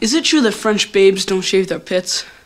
Is it true that French babes don't shave their pits?